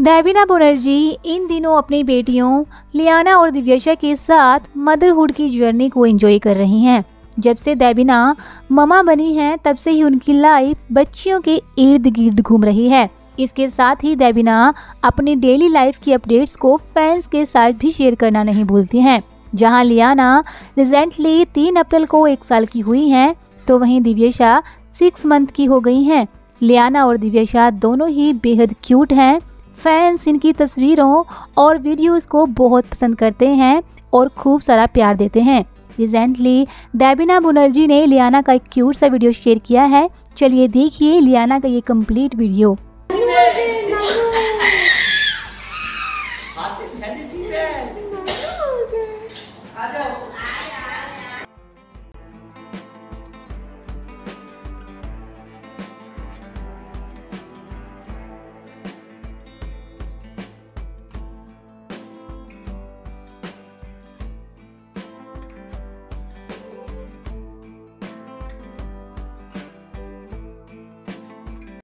देबिना बनर्जी इन दिनों अपनी बेटियों लियाना और दिव्यशा के साथ मदरहुड की जर्नी को एंजॉय कर रही हैं। जब से देबिना ममा बनी हैं तब से ही उनकी लाइफ बच्चियों के इर्द गिर्द घूम रही है। इसके साथ ही देबिना अपनी डेली लाइफ की अपडेट्स को फैंस के साथ भी शेयर करना नहीं भूलती हैं। जहां लियाना रिसेंटली 3 अप्रैल को 1 साल की हुई हैं, तो वहीं दिव्यशा 6 मंथ की हो गई हैं। लियाना और दिव्यशा दोनों ही बेहद क्यूट हैं। फैंस इनकी तस्वीरों और वीडियोस को बहुत पसंद करते हैं और खूब सारा प्यार देते हैं। रिसेंटली देबिना बनर्जी ने लियाना का एक क्यूट सा वीडियो शेयर किया है। चलिए देखिए लियाना का ये कंप्लीट वीडियो।